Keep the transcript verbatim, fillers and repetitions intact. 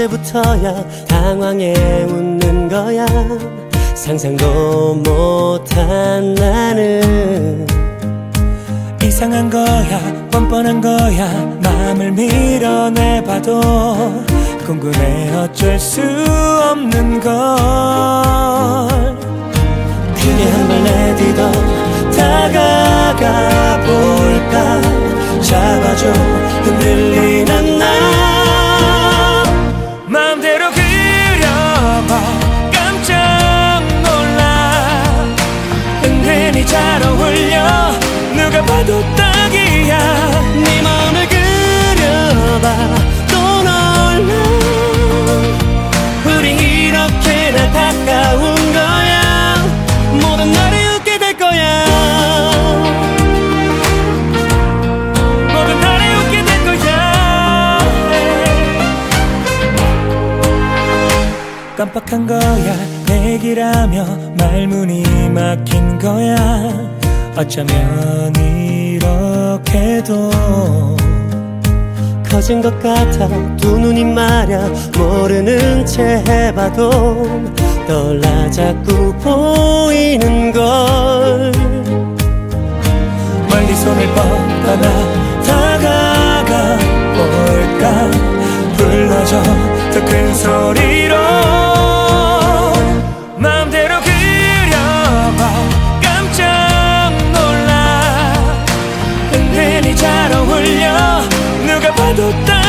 언제부터야 당황해 웃는 거야. 상상도 못한 나는 이상한 거야 뻔뻔한 거야 마음을 밀어내봐도 궁금해 어쩔 수 없는 걸. 그래 한 발 내딛어 다가가 볼까. 잡아줘 흔들리는 나 마음대로 그려봐 깜짝 놀라. 은근히 잘 어울려 누가 봐도 딱이야. 네 마음을 그려봐 또 놀라. 우리 이렇게나 가까운 거야. 모든 날이 웃게 될 거야. 모든 날이 웃게 될 거야. 깜빡한 거야 내기라며 말문이 막힌 거야. 어쩌면 이렇게도 커진 것 같아 두 눈이 마려 모르는 채 해봐도 떠올라 자꾸 보이는 걸. 멀리 손을 뻗어나 다가가 볼까. 불러줘 더 큰 소리로 마음대로 그려봐 깜짝 놀라. 은근히 잘 어울려 누가 봐도 딱